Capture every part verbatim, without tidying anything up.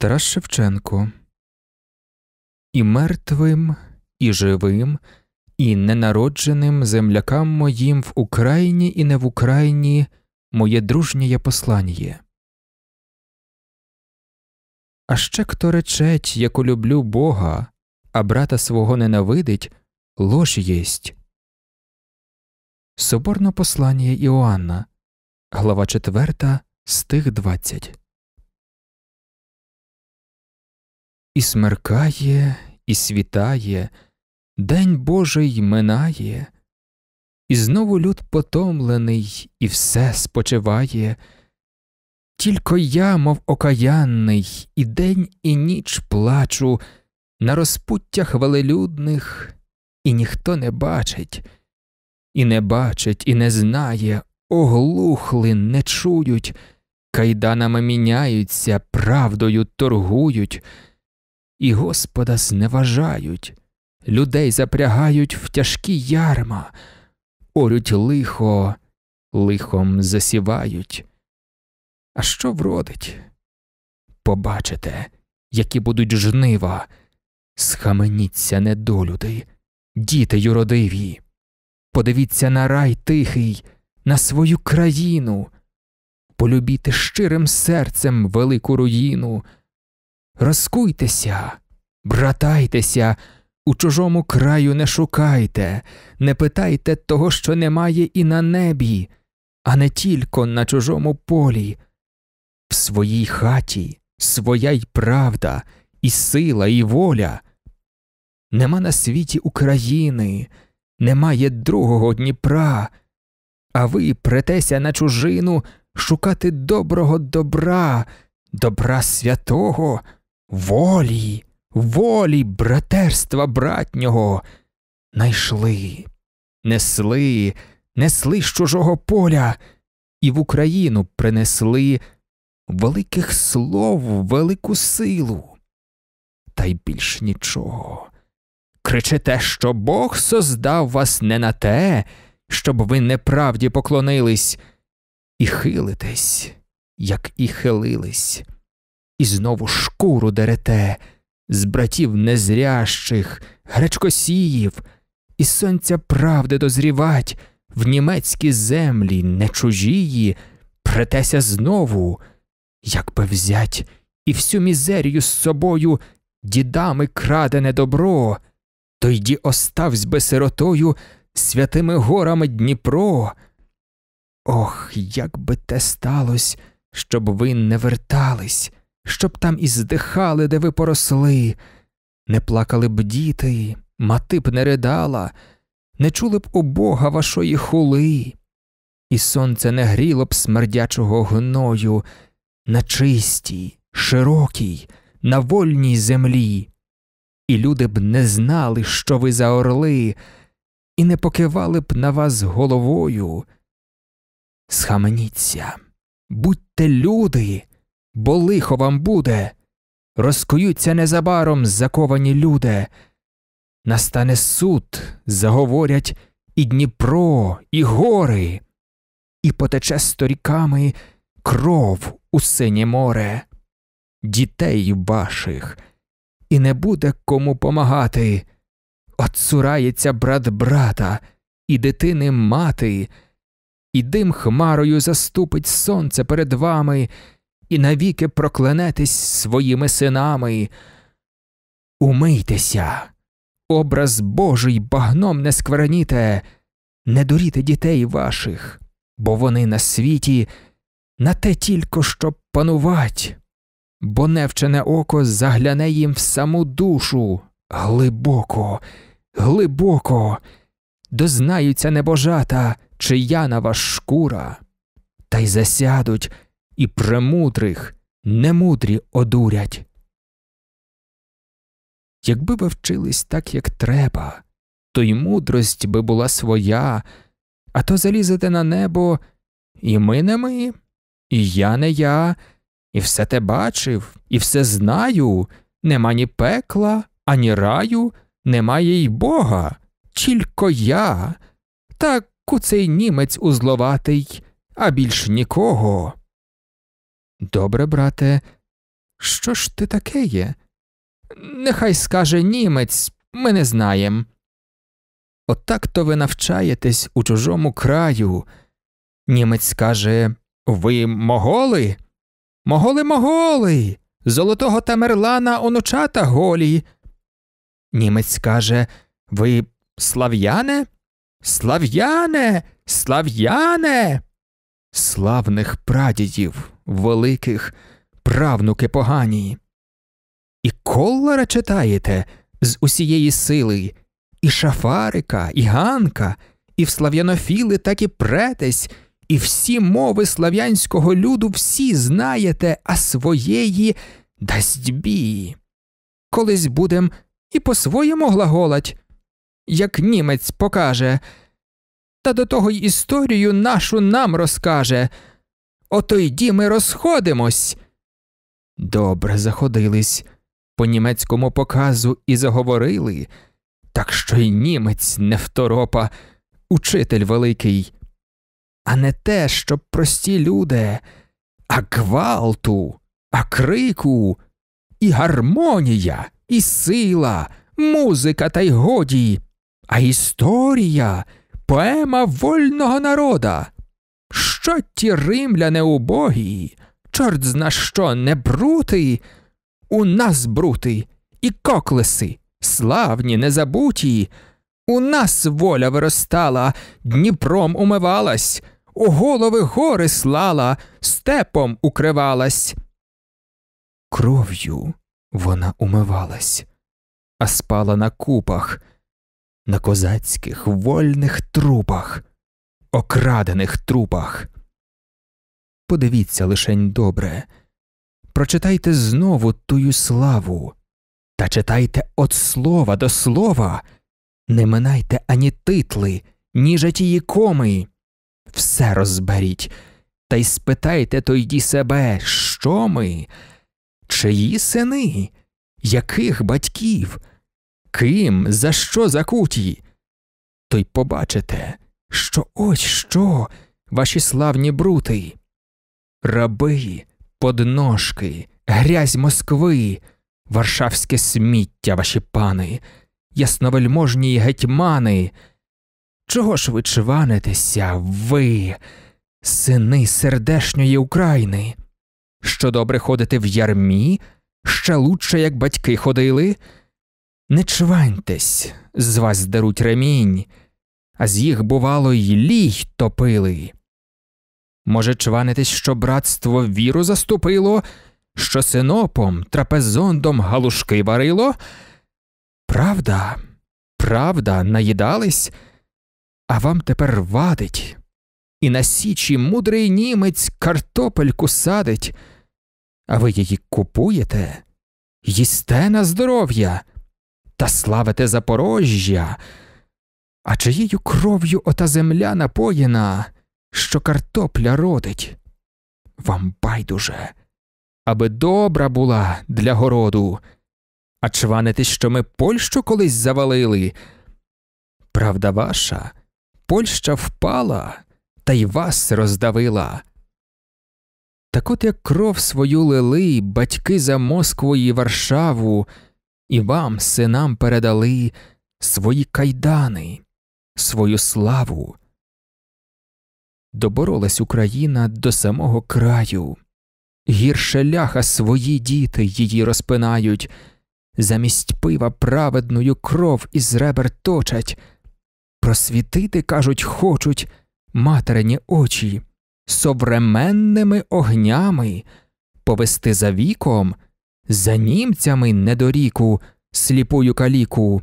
Тарас Шевченко. І мертвим, і живим, і ненародженим землякам моїм в Україні і не в Україні моє дружнє послання. А ще хто речеть, яко люблю Бога, а брата свого ненавидить, лож єсть. Соборне послання Іоанна, глава четверта, стих двадцять. І смеркає, і світає, день Божий минає, і знову люд потомлений, і все спочиває. Тільки я, мов окаянний, і день, і ніч плачу на розпуттях велелюдних, і ніхто не бачить, і не бачить, і не знає, оглухли, не чують, кайданами міняються, правдою торгують, і Господа зневажають, людей запрягають в тяжкі ярма, орють лихо, лихом засівають. А що вродить? Побачите, які будуть жнива. Схаменіться, недолюди, діти юродиві. Подивіться на рай тихий, на свою країну. Полюбіте щирим серцем велику руїну. Розкуйтеся, братайтеся, у чужому краю не шукайте, не питайте того, що немає і на небі, а не тільки на чужому полі. В своїй хаті своя й правда, і сила, і воля. Нема на світі України, немає другого Дніпра, а ви претеся на чужину шукати доброго добра, добра святого, волі, волі, братерства братнього. Найшли, несли, несли з чужого поля і в Україну принесли великих слов, велику силу. Та й більш нічого. Кричите, що Бог создав вас не на те, щоб ви неправді поклонились, і хилитесь, як і хилились, і знову шкуру дерете з братів незрящих, гречкосіїв, і сонця правди дозрівать в німецькі землі не чужії, претеся знову, як би взять і всю мізерію з собою дідами крадене добро, то йді оставсь би сиротою святими горами Дніпро. Ох, як би те сталось, щоб ви не вертались, щоб там і здихали, де ви поросли, не плакали б діти, мати б не ридала, не чули б у Бога вашої хули, і сонце не гріло б смердячого гною на чистій, широкій, на вольній землі, і люди б не знали, що ви за орли, і не покивали б на вас головою. Схаменіться, будьте люди, бо лихо вам буде, розкуються незабаром заковані люди. Настане суд, заговорять і Дніпро, і гори, і потече сторіками кров у синє море. Дітей ваших, і не буде кому помагати. Отцурається брат брата, і дитини мати, і дим хмарою заступить сонце перед вами, і навіки проклянетесь своїми синами. Умийтеся, образ Божий багном не скверніте, не дуріте дітей ваших, бо вони на світі на те тільки, щоб панувать, бо невчене око загляне їм в саму душу, глибоко, глибоко, дознаються небожата, чия на вас шкура, та й засядуть, і премудрих немудрі одурять. Якби ви вчились так, як треба, то й мудрость би була своя, а то залізете на небо, і ми не ми, і я не я, і все те бачив, і все знаю, нема ні пекла, ані раю, немає й Бога, тільки я, та куцей німець узловатий, а більш нікого. Добре, брате, що ж ти таке є? Нехай скаже німець, ми не знаєм. Отак то ви навчаєтесь у чужому краю. Німець скаже: ви моголи? Моголи-моголи! Золотого Тамерлана онучата голі. Німець каже: ви слав'яне? Слав'яне! Слав'яне! Славних прадідів, великих, правнуки погані. І Коллара читаєте з усієї сили, і Шафарика, і Ганка, і в слав'янофіли так і претесь, і всі мови слав'янського люду всі знаєте, а своєї дасть бій. Колись будем і по-своєму глаголать, як німець покаже, та до того й історію нашу нам розкаже. Ото йді ми розходимось. Добре заходились, по німецькому показу і заговорили, так що й німець не второпа, учитель великий. А не те, щоб прості люди, а гвалту, а крику, і гармонія, і сила, музика та й годі, а історія, поема вольного народа. Що ті римляни убогі, чорт зна що, не брути, у нас брути, і коклеси, славні, незабуті, у нас воля виростала, Дніпром умивалась, у голови гори слала, степом укривалась. Кров'ю вона умивалась, а спала на купах, на козацьких вольних трупах, окрадених трупах. Подивіться лишень добре, прочитайте знову тую славу, та читайте от слова до слова, не минайте ані титли, ні жатії коми. Все розберіть, та й спитайте то йді себе, що ми, чиї сини, яких батьків, ким, за що закуті. То й побачите, що ось що, ваші славні брути. Раби, подножки, грязь Москви, варшавське сміття, ваші пани, ясновельможні гетьмани. Чого ж ви чванитеся, ви, сини сердешньої України? Що добре ходите в ярмі, ще лучше, як батьки ходили? Не чваньтесь, з вас здеруть ремінь, а з їх, бувало, й лій топили. Може, чванитесь, що братство віру заступило, що синопом, трапезондом галушки варило? Правда, правда, наїдались, а вам тепер вадить, і на січі мудрий німець картопельку садить, а ви її купуєте, їсте на здоров'я, та славите Запорожжя. А чиєю кров'ю ота земля напоєна, що картопля родить? Вам байдуже, аби добра була для городу. А чванитесь, що ми Польщу колись завалили? Правда ваша, Польща впала, та й вас роздавила. Так от як кров свою лили батьки за Москву і Варшаву, і вам, синам, передали свої кайдани, свою славу. Доборолась Україна до самого краю. Гірше ляха свої діти її розпинають, замість пива праведною кров із ребер точать. Просвітити, кажуть, хочуть материні очі, современними огнями, повести за віком, за німцями недоріку, сліпую каліку.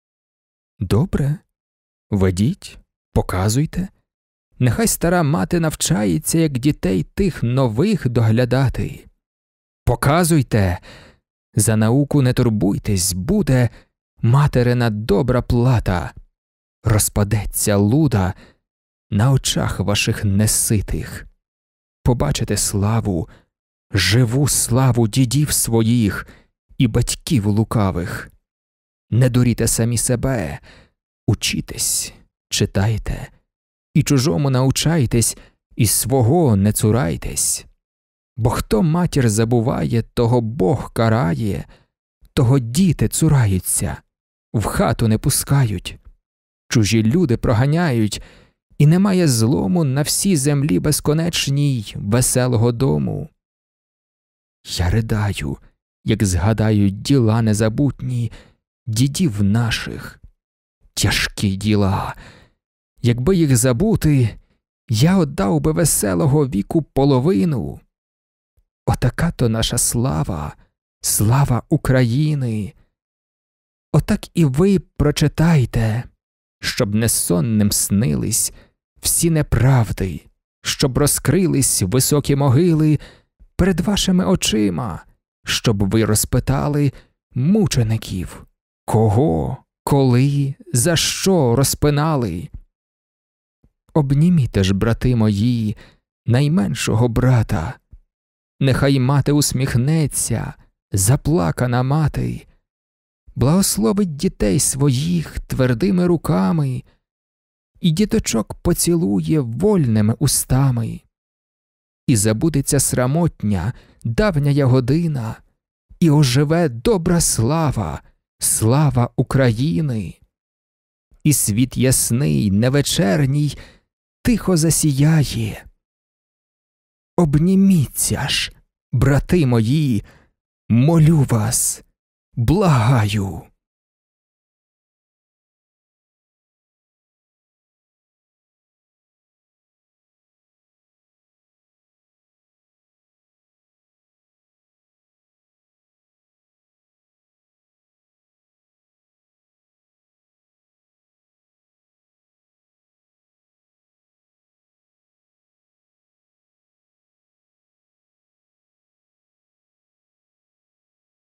Добре, ведіть, показуйте. Нехай стара мати навчається, як дітей тих нових доглядати. Показуйте, за науку не турбуйтесь, буде материна добра плата. Розпадеться луда на очах ваших неситих. Побачите славу, живу славу дідів своїх і батьків лукавих. Не дуріте самі себе, учітесь, читайте, і чужому научайтесь, і свого не цурайтесь. Бо хто матір забуває, того Бог карає, того діти цураються, в хату не пускають, чужі люди проганяють, і немає злому на всій землі безконечній веселого дому. Я ридаю, як згадаю діла незабутні дідів наших. Тяжкі діла. Якби їх забути, я отдав би веселого віку половину. Отака то наша слава, слава України. Отак і ви прочитайте, щоб несонним снились всі неправди, щоб розкрились високі могили перед вашими очима, щоб ви розпитали мучеників, кого, коли, за що розпинали. Обніміте ж, брати мої, найменшого брата. Нехай мати усміхнеться, заплакана мати, благословить дітей своїх твердими руками і діточок поцілує вольними устами. І забудеться срамотня, давня година, і оживе добра слава, слава України. І світ ясний, невечерній, тихо засіяє. Обніміться ж, брати мої, молю вас, благаю.